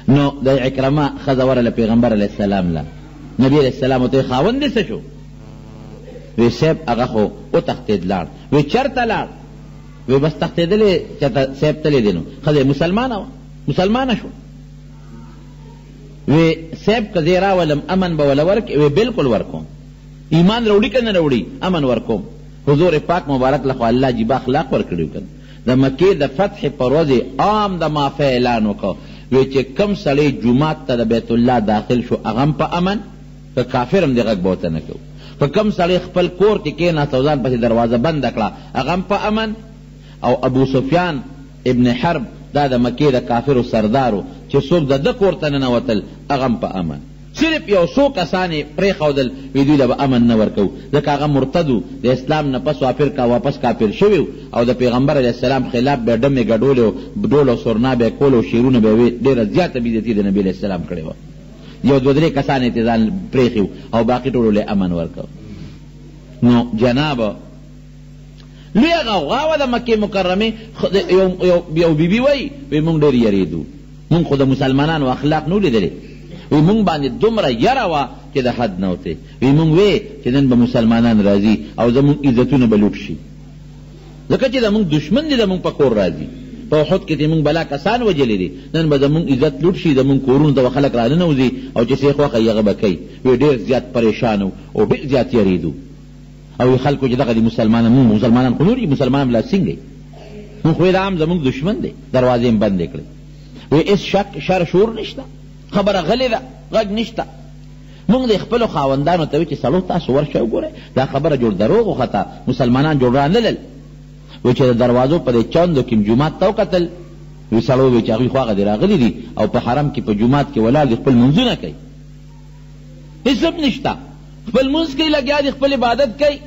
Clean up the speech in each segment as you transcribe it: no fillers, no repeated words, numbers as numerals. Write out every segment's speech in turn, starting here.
نو د عکرمه ښځه ورله پیغمبر علیه السلام له نبی علیه السلام ورته خاوند دې څه شو؟ وی صاحب هغه خو وتښتېد لاړ. وی چېرته لاړ؟ وی بس تښتېدلې چېرته صاحب تللی دی. نو ښځه مسلمانه وه، مسلمانه شو. وی صاحب که زه راولم امن به وله ورکړې؟ وی بلکل ورکوم. ایمان راوړي که نه راوړي امن ورکوم. حضور پاک مبارک له خو الله جیبه اخلاق ورکړي وو که د مکې د فتح پر ورځې عام د معافی اعلان وکړ. وی چې کم سړی جومات ته د بیت الله داخل شو هغه هم په امن، که کافر هم دې غږ به ورته نه کوو. په کم سړی خپل کور کې کېناست او ځان پسې دروازه بنده کړه هغه هم په امن. او ابو سفیان ابن حرب دا د مکې د کافرو سردارو چې څوک د ده کور ته ننوتل هغه هم په امن. صرف یو څو کسان یې پرېښودل وی دوی له به امن نه ورکوو ځکه هغه مرتد و، د اسلام نه پس واپس کافر شوي او د پیغمبر علیه السلام خلاف به ډمې ګډولې و، ډول او سرنا به یې کول او شعرونه به یې ډېره زیاته بېعزتي د نبي علیه السلام کړې وه. یو دوه درې کسان یې ځان پرېښي او باقي ټولو له امن ورکو. نو جنابه لویه غوغا وه د مکې مکرمې. یو بیبي وایي وی مونږ ډېر یېرېدو، مونږ خو د مسلمانانو اخلاق نو لیدلې، وی مونږ باندې دومره یره وه چې د حد نه وتې. وی مونږ وی چې نن به مسلمانان راځي او زمونږ عزتونه به لوټ شي ځکه چې زمونږ دشمن دی زمونږ په کور راځي. په احد کې دې مونږ بلا کسان وجلې دي، نن به زمونږ عزت لوټ شي، زمونږ کورونو ته به خلک راننوځي او چې څه خوښه یې هغه به کوي. وی ډېر زیات پریشان او ډېر زیات یېرېدو او خلکو چې دغه دي مسلمانان خو نور مسلمانان لا څنګه مونږ خو یې دا هم زمونږ دشمن دی، دروازې هم بندې کړې. وی هېڅ شک شر شور نشته، خبره غلې ده، غږ نشته. مونږ د خپلو خاوندانو ته وی چې سړو تاسو ورشه وګورئ دا خبره جوړ دروغ وخته، مسلمانان جوړ رانلل. وی چې د دروازو په دې چاندو کې جومات ته وکتل، وی سړو وی چې هغوی خو هغه دې راغلي دي او په حرم کې په جومات کې ولاړ دي خپل منځونه کوي، هېڅ هم نشته، خپل منځ کوي لګیا دي، خپل عبادت کوي.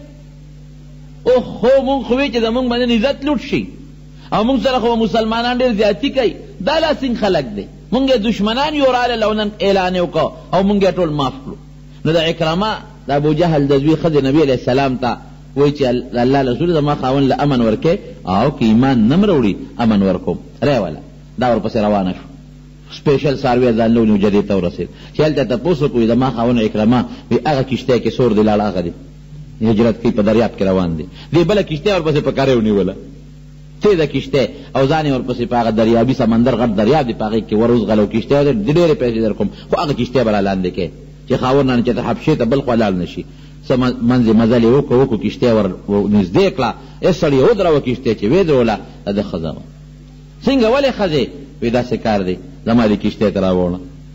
اوهو مونږ خو وی چې زمونږ باندې عزت لوټ شي او مونږ سره خو مسلمانان ډېر زیاتي کوي. دا لا څنګه خلک دی؟ مونږ یې دشمنان یو راغلل او نن اعلان یې وکړ او مونږ یې ټول معاف کړو. نو د عکرمه د ابوجهل د زوی ښځې نبي علیه السلام ته وایي چې الله رسول زما خاوند له امن ورکې او که ایمان نه م راوړي امن ورکوم. ریوله دا ورپسې روانه شو، سپیشل څاروی ځان له ونیو جدې ته ورسېد چې هلته تپوس وکړو زما خاوند عکرمه وی هغه کښتۍ کې سور دی لاړ هغه دی هجرت کوي په دریاب کې روان دی. دې بله کښتۍ ورپسې په کارې ونیوله تیزه کښتۍ او ځان یې ورپسې په هغه دریابي سمندر غټ دریاب دی په هغې کې وروزغلو کښتۍ د ډېرې پیسې در کوم خو هغه کښتۍ به را لاندې کوې چې خاوند چې ته حبشې ته بل خوا لاړ نه شي. څه منځې مزل یې وکړو کښتۍ ور نږدې کړه، یې سړي یې ودروه کښتۍ چې ویې دروله د ښځه وه. څنګه ولې ښځې؟ وی داسې کار دی زما دې کښتۍ ته راوړه.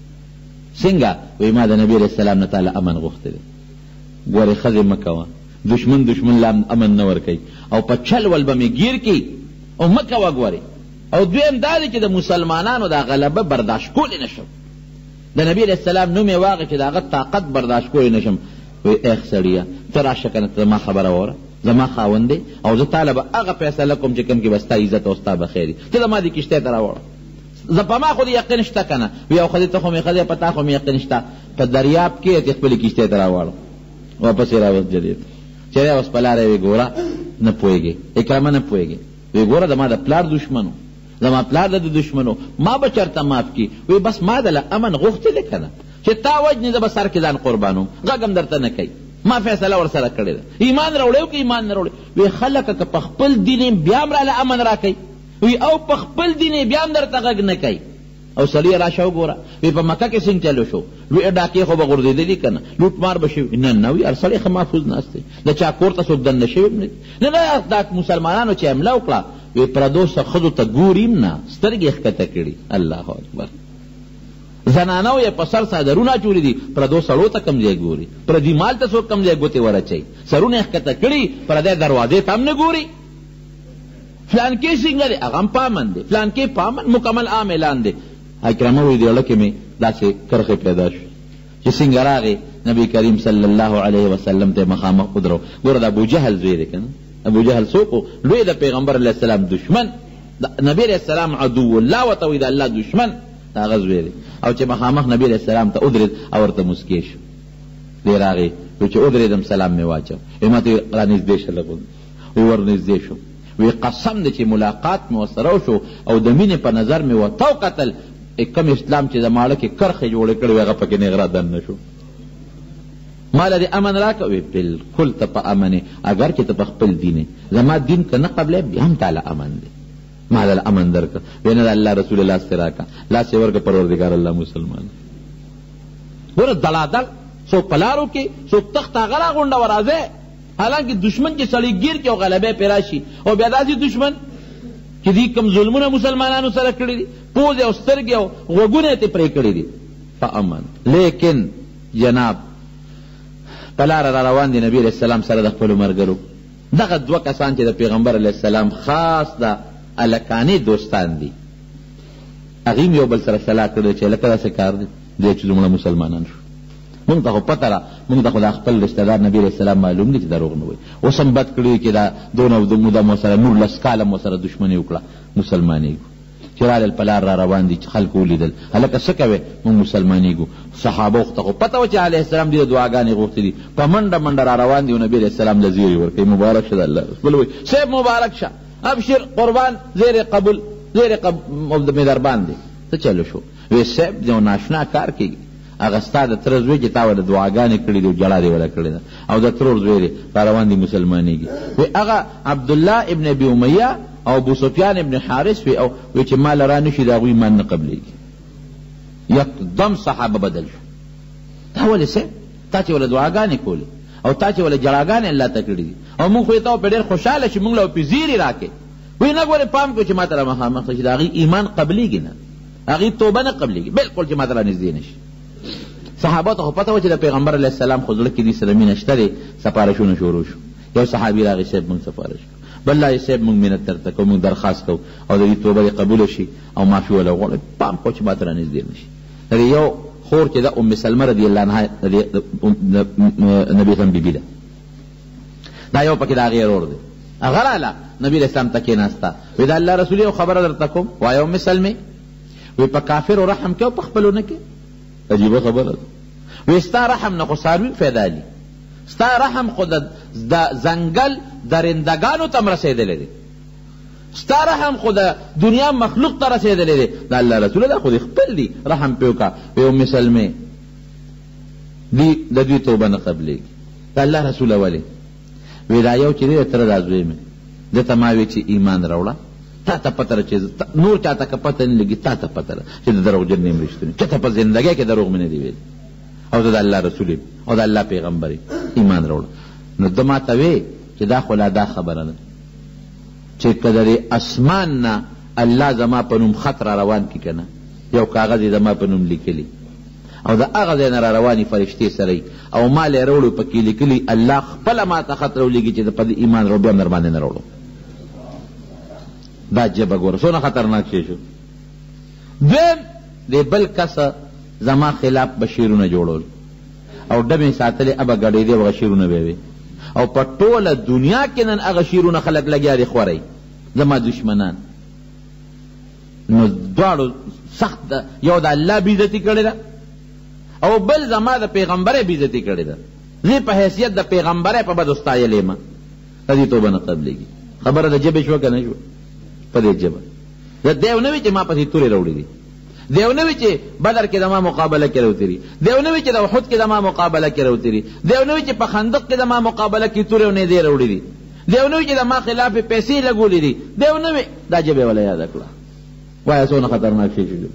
څنګه؟ وی ما د نبي علیه السلام نه تعالی امن غوښتی دی. ګورې ښځې مه کوه، دشمن لا امن نه ورکوي او په چل ول به مې ګیر کړي او مه کوه. ګورې او دویم دا دی چې د مسلمانانو دا غلبه برداشت کولی نه شم، د نبي علیه السلام نوم یې واغې چې د هغه طاقت برداشت کولی نه شم. وی ایخ سړیه ته راشه که نه ته زما خبره واوره، زما خاوند دی او زه تاله به هغه فیصله کوم چې کوم کې به ستا عزت او ستا به خیر وي، ته زما دې کښتۍ ته راوړه. زه په ما خو دې یقین شته که نه؟ وی او ښځې ته خو مې ښځې په تا خو مې یقین شته. په دریاب کې یې خپلې کښتۍ ته راوړه، واپس یې راوځجلې چې دی اوس په لاره یې وی ګوره نه پوهېږې، عکرمه نه پوهېږې. وی ګوره زما د پلار دشمنو، زما پلار د دشمنو ما به چېرته معاف کړي. وی بس ما دله امن غوښتې دی که نه چې تا وجنې زه به سر کې ځان قربانوم، غږ هم درته نه کوي، ما فیصله ورسره کړې ده. ایمان راوړی او که ایمان نه راوړی؟ وی خلکه که په خپل دین بیا هم راله امن را کوي، وی او په خپل دین بیا هم درته غږ نه کوي. او سړی راشه وګوره وی په مکه کې څنګه چلو شو، لوی ډاکې خو به غورځېدلي که نه، لوټ مار به شوي نه نه وي هر سړی ښه محفوظ ناست دی، د چا کور ته څوک دننه شوي نه دي. نه نه دا مسلمانانو چې حمله وکړه وی پردو ښځو ته ګوري هم نه، سترګې ښکته کړي. الله اکبر. زنانو یې په سر څادرونه چولي دي، پردو سړو ته کم ځای ګوري، پردي مال ته څوک کم ځای ګوتې ورچوي، سرونه یې ښکته کړي، پردی دروازې ته هم نه ګوري. فلانکې څنګه دی؟ هغه هم په امن دی، فلانکې په امن مکمل عام اعلان دی. عکرمه وی دی اړه کې مې داسې کرښې پیدا شوې چې څنګه راغې نبی کریم صلی الله علیه وسلم ته مخامخ ودرو. ګوره د ابوجهل زوی دی که نه؟ ابوجهل څوک و؟ لوی د پیغمبر علیه السلام دشمن، نبی علیه السلام عدو الله ورته وی د الله دشمن د هغه زوی دی. او چې مخامخ نبی علیه السلام ته ودرېد او ورته مسکې شو. دی راغې وی چې ودرېدم سلام مې واچو، وی ما ته رانږدې شه لږ، وی ورنږدې شو. وی قسم دی چې ملاقات مې ورسره وشو او د مینې په نظر مې ورته وکتل، کم اسلام چې د ماړه کې کرخې جوړې کړې وې هغه پکې نغره دننه شو. ما له دې امن راکوې بالکل ته په امن اگر چې ته په خپل دین زما دین که نه قبلې بیا هم تعالی امن دی ما له امن درکړه وینه د الله رسول الله لاس راکا لاس یې ورکړه پروردګار الله مسلمان ګوره دلادل څوک په لارو کې څوک تخت هغه راغونډه ورازی حالانکه دشمن چې سړی ګیر کې او غلبې پې راشي او بیا داسې دشمن چې دې کوم ظلمونه مسلمانانو سره کړي دي پوزې او سترګې او غوږونه یې پرې کړي دي په امن. لیکن جناب په لاره را روان دي نبي علیه السلام سره د خپلو ملګرو دغه دوه کسان چې د پیغمبر علیه السلام خاص د الکانې دوستان دي هغې یو بل سره صلاح کړی چې لکه داسې کار دی دی چې زموږ مسلمانان شو مونږ ته خو پته را مونږ ته خو دا خپل رشتهدار نبي علیه السلام معلوم دی چې دروغ نه وایي اوس هم بد کړي چې دا دونه موده مو سره 19 کاله مو سره دښمني وکړه مسلمانېږو چې رالل په لار را روان دي چې خلکو ولیدل هلکه څه کوې مونږ مسلمانېږو صحابه ته خو پته وه چې علیه السلام دې دعاګانې غوښتې دي په منډه منډه را روان دي او نبي علیه السلام له زیرې ورکوي مبارک شه د الله رسول وایي صاحب مبارک شه ابشر قربان زیر قبول زیر مهربان دی څه چلو شو وی صاحب یو ناشنا کار کېږي هغه ستا د تره زوی چې تا وله دعاګانې کړي دي او جړا دې وله کړې ده او د ترور زوی دی را روان دي مسلمانېږي وی هغه عبدالله ابن ابي امیه او ابو سفیان ابن حارث وی چې ما له را نه شي د هغوی ایمان نه قبلېږي یکدم صحابه بدل شو تا ولې صاحب تا چې وله دعاګانې کولې او تا چې وله جړاګانې الله ته کړي دي او مونږ خو یې تا په ډېر خوشحاله شي مونږ له پې زیرې راکې وی نه ګورې پام کړو چې ما ته را مخامخ شي د هغې ایمان قبلېږي نه هغې توبه نه قبلېږي بلکل چې ما ته را نږدې نه شي صحابه ته خو پته وه چې د پیغمبر علیه السلام خو زړه کې دې سره مینه شته دی سفارشونه شروع شو یو صحابي راغی صاحب مونږ سفارش کړو بل لا صاحب مونږ مینت درته کوو مونږ درخواست کوو او د دې توبه دې قبوله شي او معافي وله غواړو پام کوو چې ما ته را نږدې نه شي د یو خور چې د ام سلمه رضی الله عنها نبي اسلام بیبي ده دا یو پکې د هغې ورور دی هغه راله نبي اسلام ته کېناسته وی د الله رسول یو خبره درته کوم وایه ام سلمې وی په کافرو رحم کې او په خپلو نه کې عجیبه خبره ده وی ستا رحم نه خو څاروي پیدا دي ستا رحم خو د ځنګل درندګانو ته م رسېدلی دی ستا رحم خو د دنیا مخلوق ته رسېدلی دی د الله رسول دا خو دې خپل دي رحم پې وکړه وی ام سلمې د دوی توبه نه قبلېږي د الله رسوله ولې وی دا یو چې دی د تره دا زوی مې ده ته ما وی چې ایمان راوړه تا ته پته ده چې نور چا ته که پته نه لګي تا ته پته ده چې د دروغجن یم رښتونی چا ته په زندګۍ کې دروغ مې نه دی ویلی او د الله رسول او د الله پیغمبر ایمان راوړه نو ده ما ته وی چې دا خو لا دا خبره ده چې که د اسمان نه الله زما په نوم خط را روان کړي که نه یو کاغذ یې زما په نوم لیکلي او د هغه ځای نه را روانې فرشتې سره او ما له یې راوړو پکې لیکلي الله خپله ما ته خط راولېږي چې په دې ایمان راوړو بیا هم در باندې نه راوړو دا جبه ګوره څونه خطرناک شی شو دویم د بل کس زما خلاف به شعرونه جوړول او ډبې ساتلې ابه ګډېدې هغه شعرونه به وي او په ټوله دنیا کې نن هغه شعرونه خلک لګیا دي خورئ زما دشمنان نو دواړو سخت یو د الله بېعزتي کړې ده او بل زما د پیغمبرۍ بېعزتي کړې ده زه په حیثیت د پیغمبرۍ په بدو ستایلې یم د دې توبه نه قبلېږي خبره د ژبې شوه که نه شوه په دې ژبه دیو نه وي چې ما پسې تورې راوړې دي دیو نه وي چې بدر کې د ما مقابله کې راوتري دیو نه وي چې د احد کې د ما مقابله کې راوتري دیو نه وي چې په خندق کې د ما مقابله کې تورې او نیزې راوړې دي دیو نه وي چې د ما خلاف پیسې لګولې دي دیو نه وي دا ژبې وله یاده کړه وایه څونه خطرناک شی شو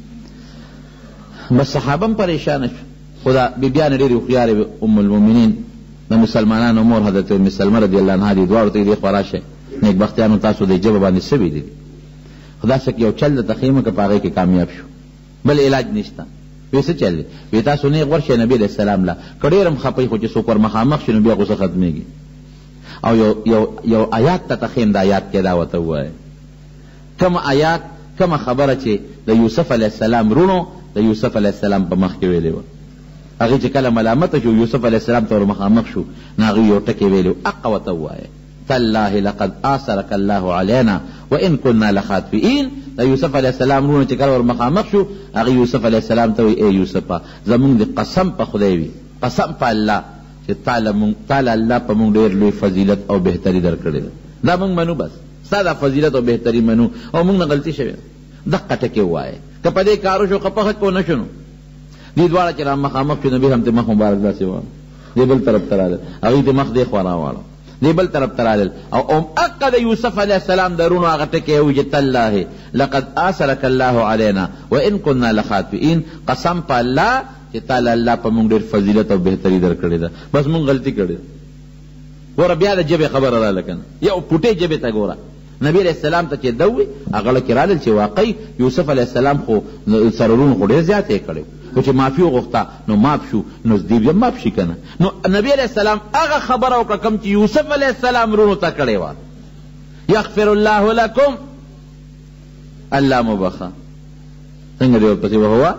بس صحابه هم پریشانه شو خو دا بیبیانې ډېرې هوښیارې ام المؤمنین د مسلمانانو مور حضرت ام سلمه رضی الله عنها دي دواړو ته یې دې خوا راشئ نیکبختیانو تاسو د ژبه باندې څه ویلي دي خدا څه یو چل د تخیمه که په هغې کې کامیاب شو بل علاج نشته وی څه چل دی وی تاسو نیغ ورشئ نبي علیه السلام له که ډېر هم خفئ خو چې څوک ور مخامخ شي نو بیا غوسه ختمېږي او یو آیات ته تخیم د آیات کې دا ورته ووایه کوم آیات کومه خبره چې د یوسف علیه السلام رونو د یوسف علیه السلام په مخ کې ویلې وه هغې چې کله ملامته شو یوسف علیه السلام ته ور مخامخ شو نو هغې یو ټکې ویلې و حقه ورته ووایه تالله لقد آثرك الله علينا وإن كنا لخاطئين د یوسف علیه السلام رونه چې کله ور مخامخ شو هغې یوسف علیه السلام ته وی ای یوسفه زمونږ د قسم په خدای وي قسم په الله چې تاله الله په مونږ ډېر لوی فضیلت او بهتري در کړې ده دا مونږ منو بس ستا دا فضیلت او بهتري منو او مونږ نه غلطي شوې دقه ټکې ووایه که په دې کارو شو قپخ کو نشنو دې دواړه چې را مخامخ شو نبی هم ته مخ مبارک داسې وانه دې بل طرف ته راغل هغوی ته مخ دې خوا راواړه دې بل طرف ته راغل او اقه د یوسف علیه السلام درونو هغه ټکې وي چې تالله لقد آثرک الله علینا وان كنا لخاطئین قسم په الله چې تعالی الله په موږ ډېر فضیلت او بهتري درکړې ده بس موږ غلطي کړې ګوره بیا د ژبې خبره راله که نه یو پوټې ژبې ته ګوره نبی علیہ السلام ته چې دوی هغه کې رالل چې واقعي یوسف علیہ السلام خو سرورونو خو ډېر زیات یې کړی خو چې معافي وغوښته نو معاف شو نو دې بیا معاف شي که نه نو نبی علیہ السلام هغه خبره وکړه کوم چې یوسف علیہ السلام رونو ته کړې وه یغفر الله لکم الله مبخه څنګه دې ورپسې وهوه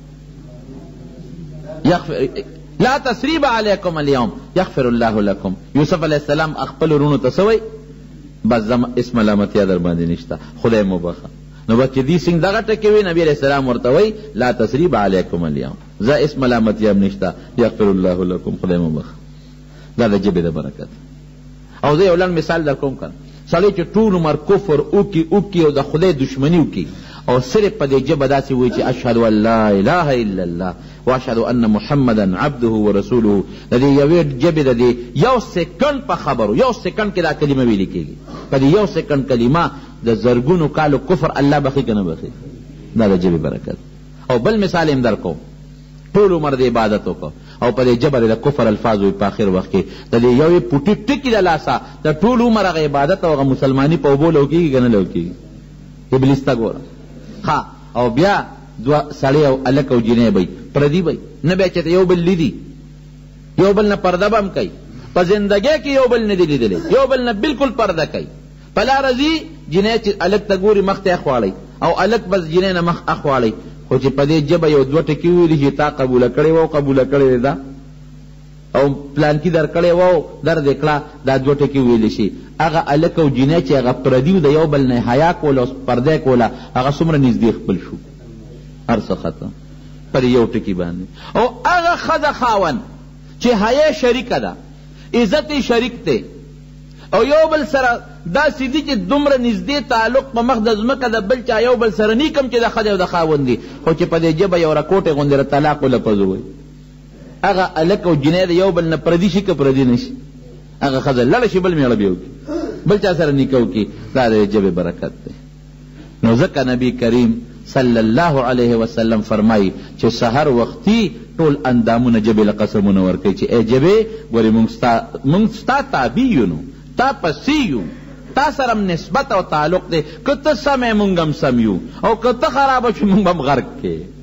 لا تسریب علیکم اليوم یغفر الله لکم یوسف علیہ السلام خپل رونو ته سوی بس اسم ملامتیا در باندې نشته خدای مبخه نو بس چې دې څنګه دغه ټکې وي نبی علیہ السلام ورته وی لا تسریب علیکم اليوم زه اسم ملامتیا هم نشته یغفر الله لکم خدای مبخه دا د ژبې د برکت او زه یو لنډ مثال در کوم کنه سړی چې ټول عمر کفر اوکي او د خدای دشمني وکي او صرف په دې ژبه داسې وایي چې اشهد ان لا اله الا الله واشهد ان محمدا عبده ورسوله د دې یوې ژبې د دې یو سکند په خبرو یو سکند کې دا کلمه ویل کېږي په دې یو سکند کلمه د زرګونو کالو کفر الله بخي که نه بخي دا د ژبې برکت او بل مثال هم در کوم ټول عمر د عبادت وکړو او په دې ژبه د کفر الفاظ وي په آخر وخت کې د دې یوې پوټې ټکي د لاسه د ټول عمر هغه عبادت او هغه مسلماني په اوبو لو کېږي که نه لو کېږي ابلیس ته ګوره ها او بیا دوه سړی او الک او جنۍ بی پردي بی نه بیا چې یو بل لیدي یو بل نه پرده به هم کوي په زندګۍ کې یو بل نه دی لیدلی یو بل نه بالکل پرده کوي په لاره ځي جنۍ چې الک ته ګوري مخ ته اخواړی او الک بس جنۍ نه مخ اخواړی خو چې په دې ژبه یو دوه ټکي ویلي چې تا قبوله کړې وه او قبوله کړې ده او پلانکي در کړې وه در دې کړه دا دوه ټکي ویلی شي هغه الک او جنۍ چې هغه پردي د یو بل نه حیا کوله او پرده کوله هغه څومره نږدې خپل شو هر څه ختم پر یو ټکي باندې او هغه ښځه خاوند چې حیا شریکه ده عزت شریک دی او یو بل سره داسې دي چې دومره نږدې تعلق په مخ د ځمکه د بل چا یو بل سره نی کم چې د ښځې او د خاوند دي خو چې په دې ژبه یو رکوټې غوندې د طلاق ولفظ وایي هغه الک او جنۍ د یو بل نه پردي شي که پردي نه شي هغه ښځه لړه شي بل میړه به وکړي بل چا سره نیکه وکړي دا د ژبې برکت دی نو ځکه نبی کریم صلی الله علیه وسلم فرمایي چې سحر وختي ټول اندامونه ژبې له قسمونه ورکوي چې ای ژبې ګورې موږ ستا تابع یو نو تا پسې یو تا سره نسبت او تعلق دی که ته سم یې موږ هم سم یو او که ته خرابه شي موږ هم غرق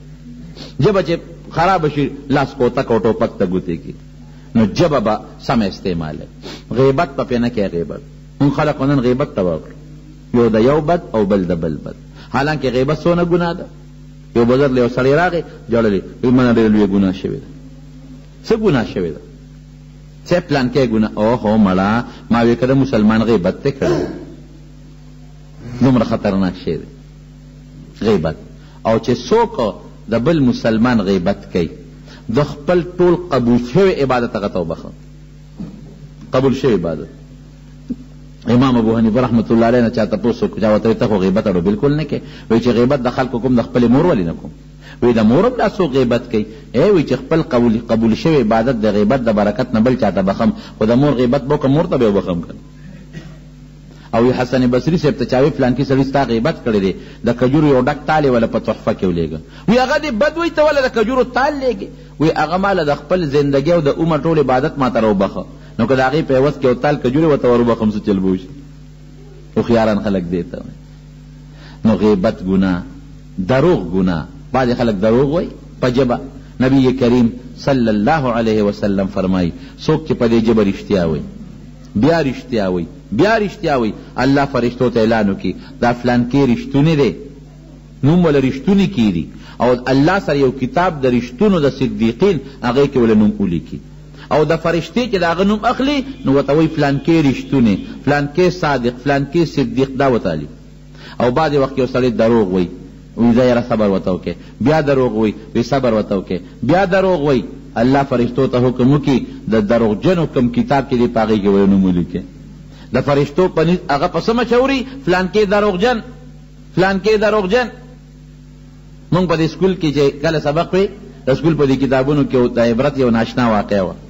کې ژبه چې خرابه شي لاس کوتک او ټوپک ته ګوتې کې نو ژبه به سم استعماله غیبت په پې نه کې غیبت موږ خلق نن غیبت ته وکړو یو د یو بد او بل د بل بد حالانکه غیبت څونه ګناه ده یو بزرګ له یو سړی راغی جوړلې وایي منه ډېره لویه ګناه شوې ده څه ګناه شوې ده څه پلانکی ګناه اوهو مړه ما وی که د مسلمان غیبت ته کړی دومره خطرناک شی دی غیبت او چې څوک د بل مسلمان غیبت کوي د خپل ټول قبول شوی عبادت هغه ته وبخه قبول شوی عبادت امام ابو حنیفه رحمت الله علیه نه چا تپوس وکړو چا ورته ته خو غیبت اړو بالکل نه کوي وایي چې غیبت د خلکو کوم د خپلې مور ولې نه کوم وی د مور هم دا څوک غیبت کوي وی چې خپل قبول شوی عبادت د غیبت د برکت نه بل چاته بخم خو د مور غیبت به وکړم مور ته به وبخم کړم او حسن بصري صاحب ته چا وی فلانکي سړي ستا غیبت کړی دی د کجورو یو ډک تال یې وله په تحفه کې ولېږه وی هغه دې بد وی ته وله د کجورو تال لېږي وی هغه ماله د خپل زندګۍ او د عمر ټول عبادت ما ته راوبخه نو که د هغې په عوض کې یو تال کجورې ورته وروبخم څه چل به وشي هوښیاران خلک دې ته نو غیبت ګناه دروغ ګناه بعض خلک دروغ وای په ژبه نبی کریم صلی الله علیه وسلم فرمایي څوک چې په دې ژبه رښتیا وایي بیا رښتیا وایي بیا رښتیا وایي الله فرشتو ته اعلان وکړي دا فلانکی رښتونی دی نوم وله رښتونی کیږي او الله سره یو کتاب د رښتونو د صدیقین هغې کې وله نوم ولیکي او د فرشتې چې د هغه نوم اخلي نو ورته وایي فلانکی رښتونی فلانکی صادق فلانکی صدیق دا ورته او بعضې وخت یو سړی دروغ وایي وی زه یاره صبر ورته وکړې بیا دروغ وی وی صبر ورته وکړې بیا دروغ وی الله فرشتو ته حکم وکړي د دروغجنو کوم کتاب کې دی په هغې کې وایي نوم ولیکې د فرشتو په هغه په څه مچوري فلانکې دروغجن فلانکې دروغجن مونږ په دې سکول کې چې کله سبق وی د سکول په دې کتابونو کې د عبرت یو ناشنا واقعه وه.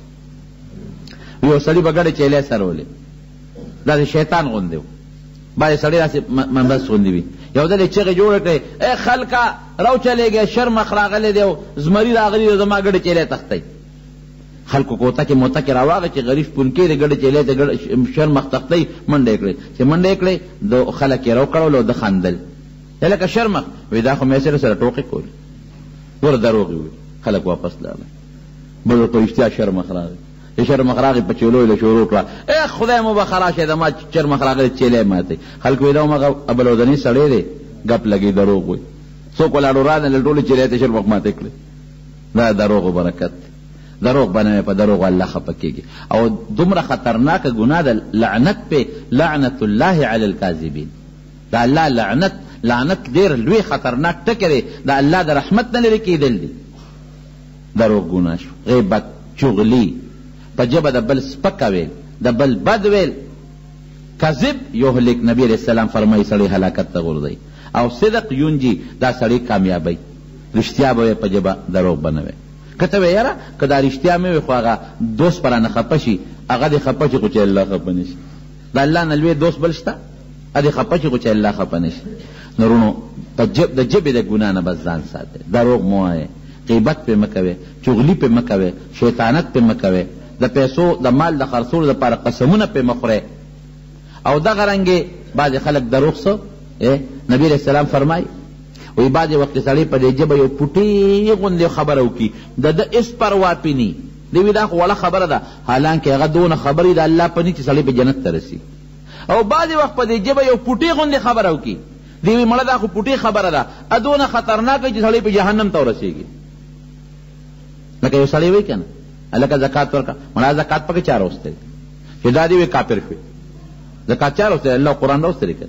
یو سړي به ګډې چیلې سرولې، دا د شیطان غوندې و. بعضې سړي داسې منبس غوندې وي. یو ځل یې چغې جوړه کړې، ای خلکه رو چلېږئ، شرمخ راغلی دی او زمري راغلي دی، زما ګډې چیلې تښتئ. خلکو کوتکې موتکې راواغې چې غریب پونکې د ګډې چیلې ته شرمخ تښتئ، منډه یې کړې. چې منډه یې کړې د خلک یې رو کړل او د خندل، لکه شرمخ. وی دا خو مې سره ټوقې کولې، ور دروغ وي. خلک واپس لاړل. بل ورته رښتیا شرمخ راغی. چې شرمخ راغی په چیلو یې شروع کړه، ای خدای مو به خراشه د ما شرمخ راغلی چیلې ماتې. خلکو وی دا همغه ابلودني سړی دی، ګپ لګي، دروغ وي. څوک ولاړو رانه ټولې چیلې ته شرمخ ماتې کړې. دا دروغ برکت دی. دروغ بنوي، په دروغ الله خفه کېږي. او دومره خطرناکه ګناه ده لعنت پې، لعنت الله علی الکاذبین. دا الله لعنت ډېر لوی خطرناک ټکی دی، د الله د رحمت نه لرې کېدل دي. دروغ ګناه شو، غیبت، چغلي، په ژبه د بل سپکه ویل، د بل بد ویل. کذب یهلک، نبی علیہ السلام فرمایي سړی هلاکت ته غورځوي. او صدق ینجي، دا سړی کامیابی. رښتیا به په ژبه، دروغ به نه وی. که ته وی یاره که دا رښتیا مې وي خو هغه دوست په رانه خفه شي، هغه دې خفه شي خو چې الله خفه نه شي. د الله نه لوی دوست بل شته؟ هغه دې خفه شي خو چې الله خفه نه شي. نورونو د ژبې د ګناه نه بس ځان ساتئ. دروغ مه وایئ، غیبت پې مه کوئ، چغلي پې مه کوئ، شیطانت پې مه کوئ، د پیسو د مال د خرڅولو دپاره قسمونه پې مه خورئ. او دغه رنګې بعضې خلک دروغ څه نبي علیہ السلام فرمایي، وی بعضې وقت سړی په دې ژبه یو پوټې غوندې خبره وکړي، د ده هېڅ پروا پې ني. دی وي دا خو وړه خبره ده، حالانکې هغه دونه خبرې د الله په ني چې سړی په جنت ته رسي. او بعضې وخت په دې ژبه یو پوټې غوندې خبره وکړي، دی وی مړه دا خو پوټې خبره ده، دونه خطرناکه چې سړی په جهنم ته ورسېږي. لکه یو سړی وایي که نه هلکه زکات ورکړه، مړه زکات پکې چا راوستی چې دا دی وی کافر شوې. زکات چا راوستی؟ الله قرآن راوستی دی که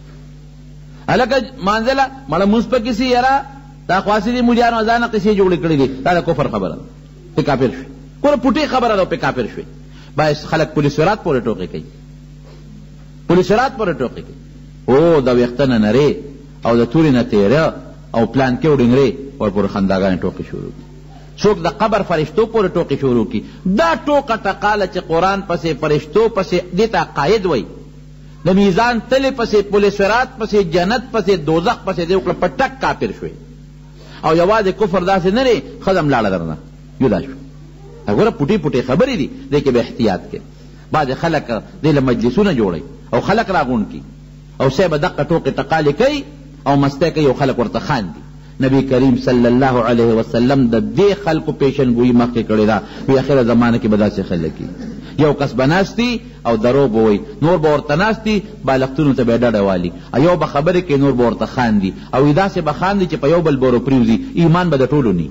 هلکه مانځله مړه مونځ پکې سي، یاره دا خواصې دي مجانو ځانه قصې جوړې کړي دي، دا د کفر خبره ده، پې کافر شوې. ګوره پوټې خبره ده، پې کافر شوې. باعث خلک پولیسورات پورې ټوقې کوي، پولیسورات پورې ټوقې کوي. او د ویښته نه نرې او د تورې نه تیره او پلان کې وډنګرې ورپورې خنداګانې ټوقې شروع کړي. څوک د قبر فرشتو پورې ټوقې شروع کړي. دا ټوقه ټقاله چې قرآن پسې فرشتو پسې دې ته عقاید وایي، د میزان تلې پسې پولیسورات پسې جنت پسې دوزخ پسې دې وکړه، په ټک کافر شوې. او یوازې کفر داسې نه دی ښځم لاړه درنه جدا شو. ګوره پوټې پوټې خبرې دي، دې کې به احتیاط کې. بعضې خلک دې له مجلسونه جوړوي او خلک راغونډ کړي او صاحب دقه ټوقې ټقالې کوي او مستی کوي او خلک ورته خاندي. نبی کریم صلی الله علیه وسلم د دې خلکو پیشنګویي مخکې کړې ده، وی اخره زمانه کې به داسې خلک یو کس به ناستی او دروغ به وایي، نور به ورته ناستی بالښتونو ته به یې ډډه والي، یو به خبرې کوي نور به ورته خاندي، او داسې به خاندي چې په یو بل به ورپرېوځي، ایمان به د ټولو ني.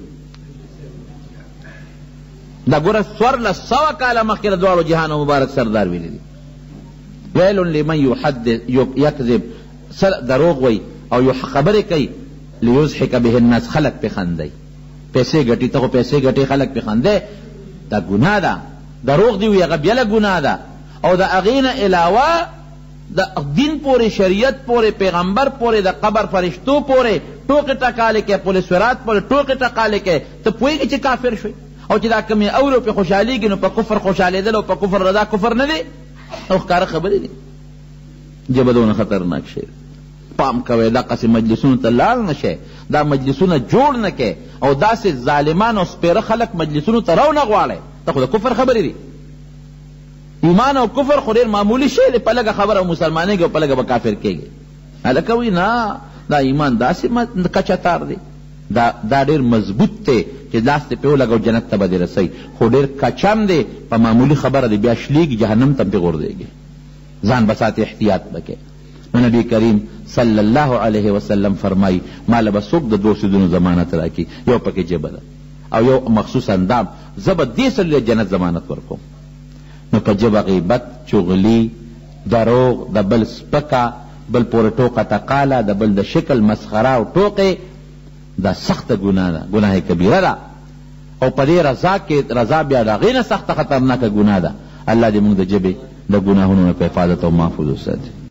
دا ګوره 1400 کاله مخکې د دواړو جهانو مبارک سردار ویلي دي، ویل لمن یکذب، دروغ وایي او یو خبرې کوي، لیضحک به الناس، خلق پې خندی، پیسې ګټي، ته خو پیسې ګټي خلق پې خندی، دا ګناه ده. دروغ دی وي هغه بیله ګناه ده. او د هغې نه علاوه د دین پورې، شریعت پورې، پیغمبر پورې، د قبر فرشتو پورې ټوقې ټقالې کوي، پولیسورات پورې ټوقې ټقالې کوي. ته پوهېږې چې کافر شوې، او چې دا کوم یې اوري او پې خوشحالېږي، نو په کفر خوشحالېدل او په کفر رضا کفر نه دی، او ښکاره خبرې دي. ژبه دونه خطرناک شی دی. پام کوئ، دقسې مجلسونو ته لاړ نه شئ، دا مجلسونه جوړ نه کئ، او داسې ظالمان او سپېره خلک مجلسونو ته رو نه غواړئ. ته خو د کفر خبرې دي. ایمان او کفر خو ډېر معمولي شی دی، په لږه خبره مسلمانېږي او په لږه به کافر کېږي. هلکه وایي نه، دا ایمان داسې کچتار دی، دا ډېر مضبوط دی چې لاس دې پې ولګو جنت ته به دې رسوي، خو ډېر کچم دی، په معمولي خبره دی بیا شلېږي، جهنم ته پې غورځېږي. ځان به ساتې، احتیاط به کوې. نو نبی کریم صلی الله علیه وسلم فرمایي ماله به څوک د دوه څیزونو ضمانت راکړي، یو پکې ژبه ده او یو مخصوص اندام، زه به دې سړي جنت ضمانت ورکوم. نو په ژبه غیبت، چغلي، دروغ، د بل سپکه، بل پورې ټوقه ټقاله، د بل د شکل مسخره او ټوقې، دا سخته ګناه ده، ګناه کبیره ده. او په دې رضا کې، رضا بیا د هغې نه سخته خطرناکه ګناه ده. الله دې موږ د ژبې د ګناهونو نه په حفاظت او محفوظ وساتي.